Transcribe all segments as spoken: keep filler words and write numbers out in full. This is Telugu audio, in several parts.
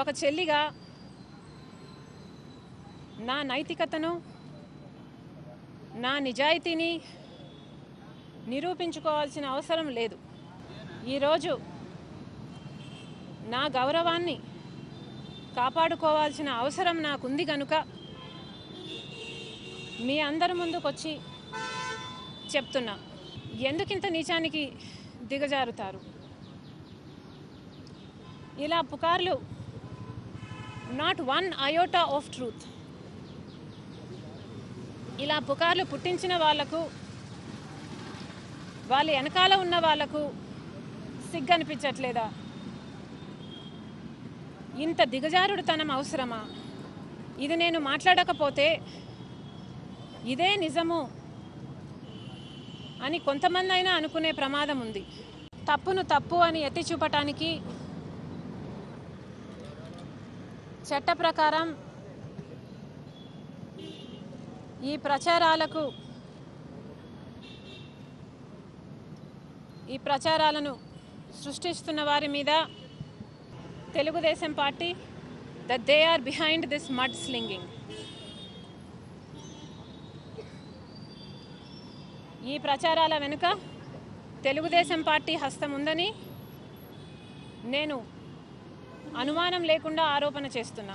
ఒక చెల్లిగా నా నైతికతను నా నిజాయితీని నిరూపించుకోవాల్సిన అవసరం లేదు. ఈరోజు నా గౌరవాన్ని కాపాడుకోవాల్సిన అవసరం నాకుంది కనుక మీ అందరి ముందుకొచ్చి చెప్తున్నా. ఎందుకింత నీచానికి దిగజారుతారు? ఇలా పుకార్లు, not one iota of truth. ఇలా పుకార్లు పుట్టించిన వాళ్లకు, వాళ్ళ వెనకాల ఉన్న వాళ్లకు సిగ్గనిపించట్లేదా? ఇంత దిగజారుడుతనం అవసరమా? ఇది నేను మాట్లాడకపోతే ఇదే నిజము అని కొంతమంది అయినా అనుకునే ప్రమాదం ఉంది. తప్పును తప్పు అని ఎత్తి చూపటానికి చట్ట ప్రకారం ఈ ప్రచారాలకు ఈ ప్రచారాలను సృష్టిస్తున్న వారి మీద Telugu Desam party that they are behind this mud slinging. ఈ ప్రచారాల వెనుక తెలుగుదేశం పార్టీ హస్తం ఉందని నేను అనుమానం లేకుండా ఆరోపణ చేస్తున్నా.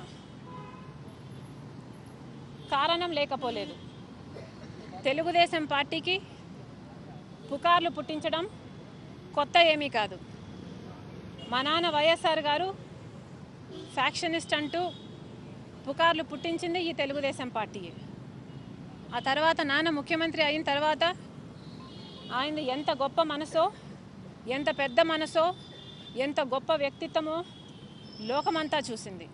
కారణం లేకపోలేదు. తెలుగుదేశం పార్టీకి పుకార్లు పుట్టించడం కొత్త ఏమీ కాదు. మా నాన్న వైఎస్ఆర్ గారు ఫ్యాక్షనిస్ట్ అంటూ పుకార్లు పుట్టించింది ఈ తెలుగుదేశం పార్టీయే. ఆ తర్వాత నాన్న ముఖ్యమంత్రి అయిన తర్వాత ఆయన ఎంత గొప్ప మనసో, ఎంత పెద్ద మనసో, ఎంత గొప్ప వ్యక్తిత్వమో లోకమంతా చూసింది.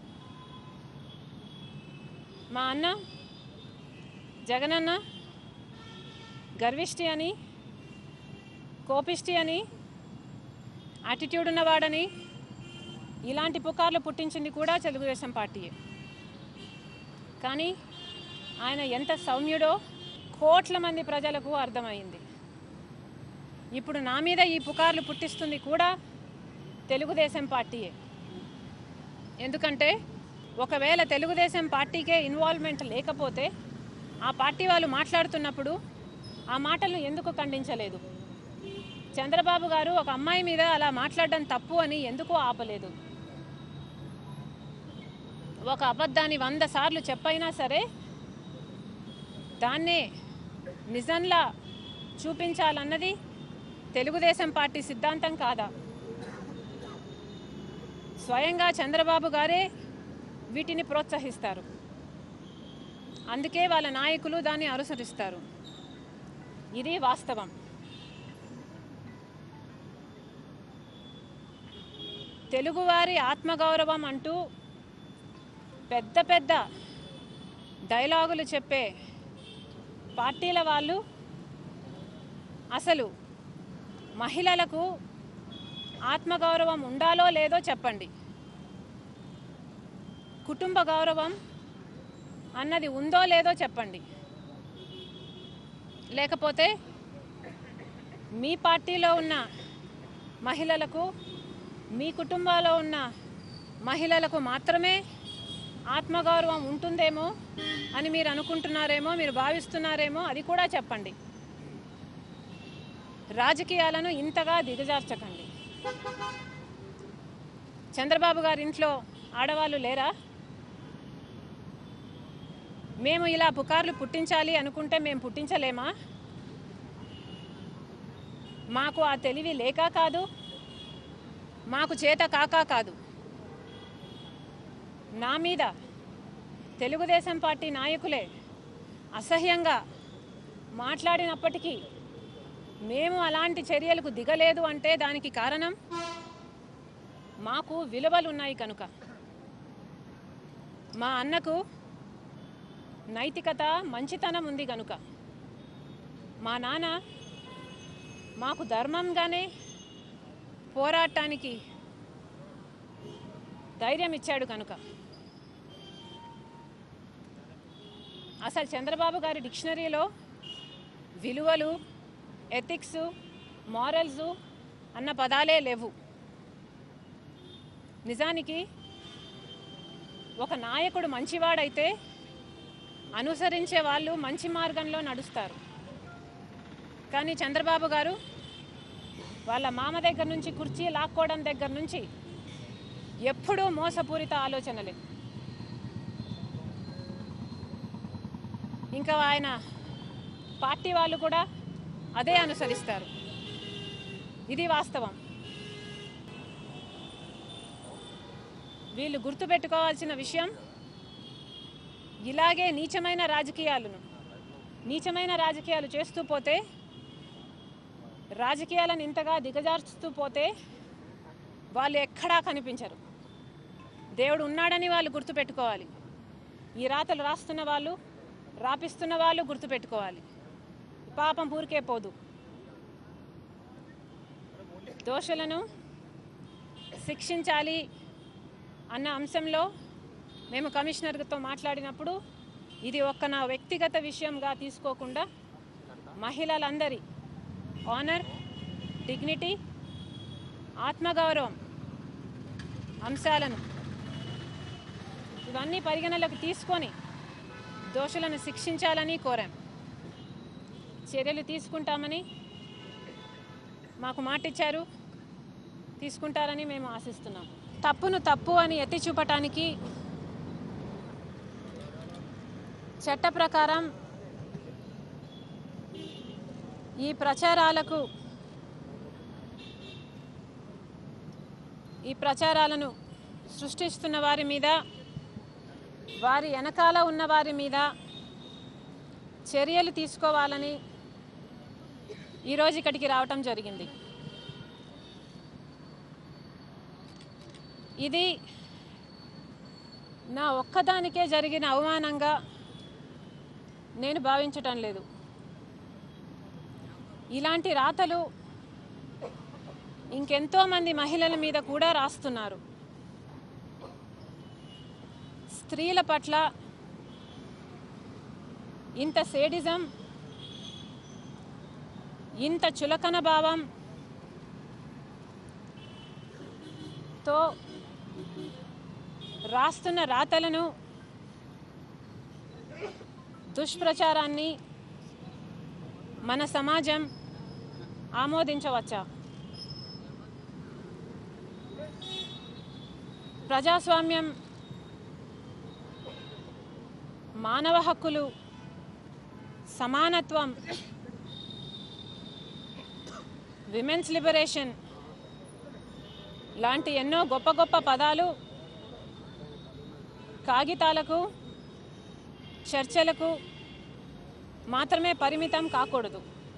మా అన్న జగనన్న గర్విష్టి అని, కోపిష్టి అని, యాటిట్యూడ్ ఉన్నవాడని ఇలాంటి పుకార్లు పుట్టించింది కూడా తెలుగుదేశం పార్టీయే. కానీ ఆయన ఎంత సౌమ్యుడో కోట్ల మంది ప్రజలకు అర్థమైంది. ఇప్పుడు నా మీద ఈ పుకార్లు పుట్టిస్తుంది కూడా తెలుగుదేశం పార్టీయే. ఎందుకంటే ఒకవేళ తెలుగుదేశం పార్టీకే ఇన్వాల్వ్మెంట్ లేకపోతే ఆ పార్టీ వాళ్ళు మాట్లాడుతున్నప్పుడు ఆ మాటలను ఎందుకు ఖండించలేదు? చంద్రబాబు గారు ఒక అమ్మాయి మీద అలా మాట్లాడడం తప్పు అని ఎందుకు ఆపలేదు? ఒక అబద్ధాన్ని వంద సార్లు చెప్పైనా సరే దాన్నే నిజంలా చూపించాలన్నది తెలుగుదేశం పార్టీ సిద్ధాంతం కాదా? స్వయంగా చంద్రబాబు గారే వీటిని ప్రోత్సహిస్తారు. అందుకే వాళ్ళ నాయకులు దాన్ని అనుసరిస్తారు. ఇది వాస్తవం. తెలుగువారి ఆత్మగౌరవం అంటూ పెద్ద పెద్ద డైలాగులు చెప్పే పార్టీల వాళ్ళు అసలు మహిళలకు ఆత్మగౌరవం ఉండాలో లేదో చెప్పండి. కుటుంబ గౌరవం అన్నది ఉందో లేదో చెప్పండి. లేకపోతే మీ పార్టీలో ఉన్న మహిళలకు, మీ కుటుంబాల్లో ఉన్న మహిళలకు మాత్రమే ఆత్మగౌరవం ఉంటుందేమో అని మీరు అనుకుంటున్నారేమో, మీరు భావిస్తున్నారేమో, అది కూడా చెప్పండి. రాజకీయాలను ఇంతగా దిగజార్చకండి. చంద్రబాబు గారి ఇంట్లో ఆడవాళ్ళు లేరా? మేము ఇలా పుకార్లు పుట్టించాలి అనుకుంటే మేము పుట్టించలేమా? మాకు ఆ తెలివి లేక కాదు, మాకు చేత కాక కాదు. నా మీద తెలుగుదేశం పార్టీ నాయకులే అసహ్యంగా మాట్లాడినప్పటికీ మేము అలాంటి చర్యలకు దిగలేదు అంటే దానికి కారణం మాకు విలువలు ఉన్నాయి కనుక. మా అన్నకు నైతికత, మంచితనం ఉంది కనుక. మా నాన్న మాకు ధర్మంగానే పోరాటానికి ధైర్యం ఇచ్చాడు కనుక. అసలు చంద్రబాబు గారి డిక్షనరీలో విలువలు, ఎథిక్స్, మారల్స్ అన్న పదాలే లేవు. నిజానికి ఒక నాయకుడు మంచివాడైతే అనుసరించే వాళ్ళు మంచి మార్గంలో నడుస్తారు. కానీ చంద్రబాబు గారు వాళ్ళ మామ దగ్గర నుంచి కుర్చీ లాక్కోవడం దగ్గర నుంచి ఎప్పుడూ మోసపూరిత ఆలోచనలే. ఇంకా ఆయన పార్టీ వాళ్ళు కూడా అదే అనుసరిస్తారు. ఇది వాస్తవం. వీళ్ళు గుర్తుపెట్టుకోవాల్సిన విషయం, ఇలాగే నీచమైన రాజకీయాలను నీచమైన రాజకీయాలు చేస్తూ పోతే, రాజకీయాలను ఇంతగా దిగజార్చుతూ పోతే వాళ్ళు ఎక్కడా కనిపించరు. దేవుడు ఉన్నాడని వాళ్ళు గుర్తుపెట్టుకోవాలి. ఈ రాతలు రాస్తున్న వాళ్ళు, రాపిస్తున్న వాళ్ళు గుర్తుపెట్టుకోవాలి. పాపం ఊరికే పోదు. దోషులను శిక్షించాలి అన్న అంశంలో మేము కమిషనర్తో మాట్లాడినప్పుడు ఇది ఒక్క నా వ్యక్తిగత విషయంగా తీసుకోకుండా మహిళలందరి ఆనర్, డిగ్నిటీ, ఆత్మగౌరవం అంశాలను ఇవన్నీ పరిగణలోకి తీసుకొని దోషులను శిక్షించాలని కోరాం. చర్యలు తీసుకుంటామని మాకు మాటిచ్చారు, తీసుకుంటారని మేము ఆశిస్తున్నాం. తప్పును తప్పు అని ఎత్తి చూపటానికి చట్ట ప్రకారం ఈ ప్రచారాలకు ఈ ప్రచారాలను సృష్టిస్తున్న వారి మీద, వారి వెనకాల ఉన్న వారి మీద చర్యలు తీసుకోవాలని ఈరోజు ఇక్కడికి రావటం జరిగింది. ఇది నా ఒక్కదానికే జరిగిన అవమానంగా నేను భావించటం లేదు. ఇలాంటి రాతలు ఇంకెంతోమంది మహిళల మీద కూడా రాస్తున్నారు. స్త్రీల పట్ల ఇంత సేడిజం, ఇంత చులకన భావం తో రాస్తున్న రాతలను, దుష్ప్రచారాన్ని మన సమాజం ఆమోదించవచ్చా? ప్రజాస్వామ్యం, మానవ హక్కులు, సమానత్వం, విమెన్స్ లిబరేషన్ లాంటి ఎన్నో గొప్ప గొప్ప పదాలు కాగితాలకు, చర్చలకు మాత్రమే పరిమితం కాకూడదు.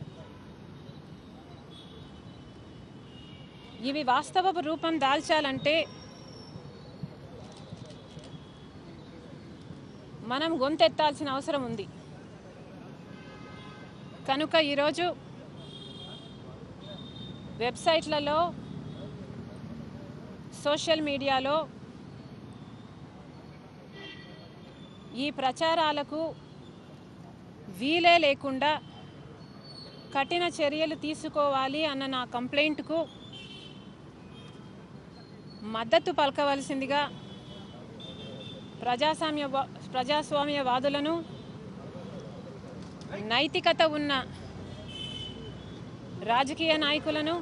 ఇవి వాస్తవ రూపం దాల్చాలంటే మనం గొంతెత్తాల్సిన అవసరం ఉంది. కనుక ఈరోజు వెబ్సైట్లలో, సోషల్ మీడియాలో ఈ ప్రచారాలకు వీలే లేకుండా కఠిన చర్యలు తీసుకోవాలి అన్న నా కంప్లైంట్కు మద్దతు పలకవలసిందిగా ప్రజాస్వామ్య ప్రజాస్వామ్యవాదులను, నైతికత ఉన్న రాజకీయ నాయకులను,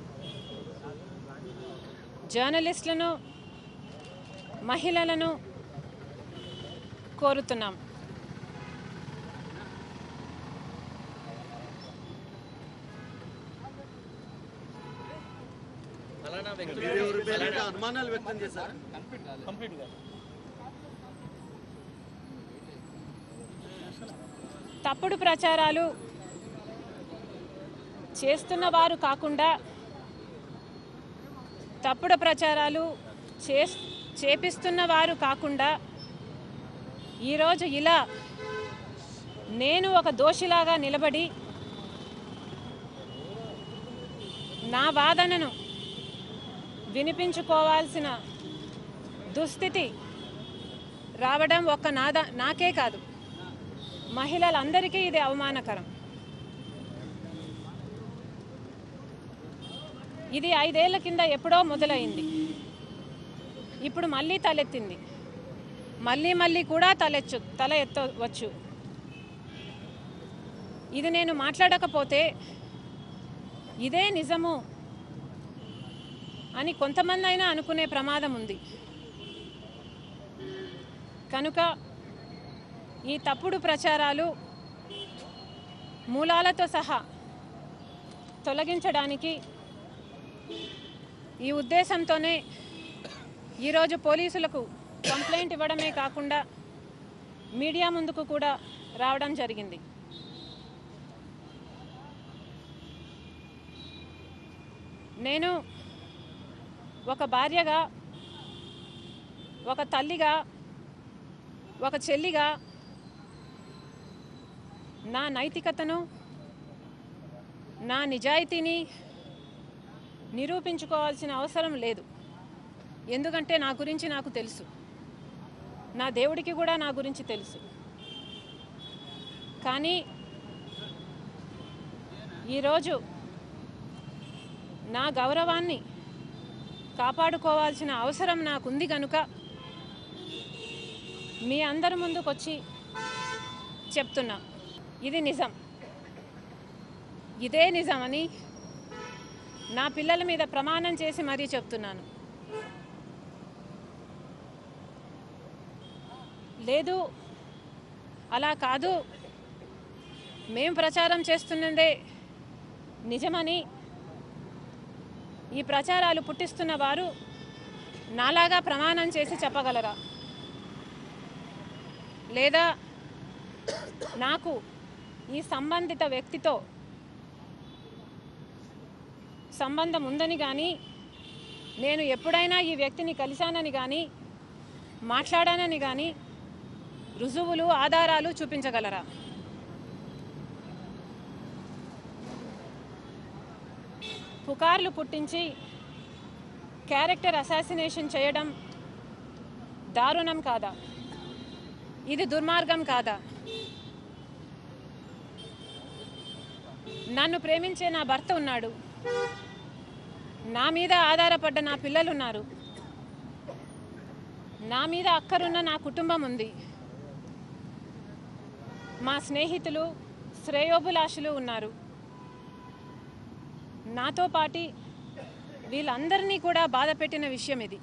జర్నలిస్టులను, మహిళలను కోరుతున్నాం. తప్పుడు ప్రచారాలు చేస్తున్న వారు కాకుండా, తప్పుడు ప్రచారాలు చే చేపిస్తున్న వారు కాకుండా ఈరోజు ఇలా నేను ఒక దోషిలాగా నిలబడి నా వాదనను వినిపించుకోవాల్సిన దుస్థితి రావడం ఒక్క నాదా నాకే కాదు, మహిళలందరికీ ఇది అవమానకరం. ఇది ఐదేళ్ల కింద ఎప్పుడో మొదలైంది, ఇప్పుడు మళ్ళీ తలెత్తింది. మళ్ళీ మళ్ళీ కూడా తలెచ్చు తల ఎత్తవచ్చు. ఇది నేను మాట్లాడకపోతే ఇదే నిజము అని కొంతమంది అయినా అనుకునే ప్రమాదం ఉంది. కనుక ఈ తప్పుడు ప్రచారాలు మూలాలతో సహా తొలగించడానికి ఈ ఉద్దేశంతోనే ఈరోజు పోలీసులకు కంప్లైంట్ ఇవ్వడమే కాకుండా మీడియా ముందుకు కూడా రావడం జరిగింది. నేను ఒక భార్యగా, ఒక తల్లిగా, ఒక చెల్లిగా నా నైతికతను, నా నిజాయితీని నిరూపించుకోవాల్సిన అవసరం లేదు. ఎందుకంటే నా గురించి నాకు తెలుసు, నా దేవుడికి కూడా నా గురించి తెలుసు. కానీ ఈరోజు నా గౌరవాన్ని కాపాడుకోవాల్సిన అవసరం నాకుంది కనుక మీ అందరి ముందుకొచ్చి చెప్తున్నా, ఇది నిజం, ఇదే నిజమని నా పిల్లల మీద ప్రమాణం చేసి మరీ చెప్తున్నాను. లేదు, అలా కాదు, మేం ప్రచారం చేస్తున్నదే నిజమని ఈ ప్రచారాలు పుట్టిస్తున్న వారు నాలాగా ప్రమాణం చేసి చెప్పగలరా? లేదా నాకు ఈ సంబంధిత వ్యక్తితో సంబంధం ఉందని కానీ, నేను ఎప్పుడైనా ఈ వ్యక్తిని కలిశానని కానీ, మాట్లాడానని కానీ రుజువులు, ఆధారాలు చూపించగలరా? పుకార్లు పుట్టించి క్యారెక్టర్ అసాసినేషన్ చేయడం దారుణం కాదా? ఇది దుర్మార్గం కాదా? నన్ను ప్రేమించే నా భర్త ఉన్నాడు, నా మీద ఆధారపడ్డ నా పిల్లలు ఉన్నారు, నా మీద అక్కరున్న నా కుటుంబం ఉంది, మా స్నేహితులు, శ్రేయోభిలాషులు ఉన్నారు. నాతో పాటి వీళ్ళందరినీ కూడా బాధ పెట్టిన విషయం ఇది.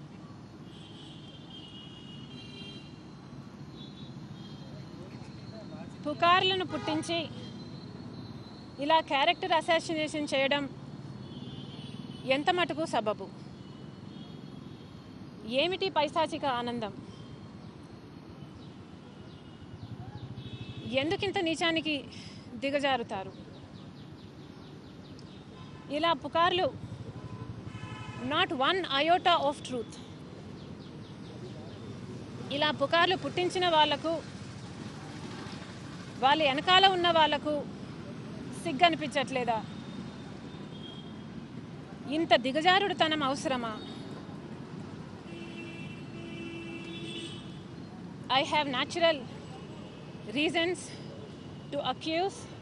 పుకార్లను పుట్టించి ఇలా క్యారెక్టర్ అసాసినేషన్ చేయడం ఎంత మటుకు సబబు? ఏమిటి పైశాచిక ఆనందం? ఎందుకింత నీచానికి దిగజారుతారు? ఇలా పుకార్లు, not one iota of truth, ఇలా పుకార్లు పుట్టించిన వాళ్లకు, వాళ్ళ వెనకాల ఉన్న వాళ్లకు సిగ్గు అనిపించట్లేదా? ఇంత దిగజారుడుతనం అవసరమా? I have natural reasons to accuse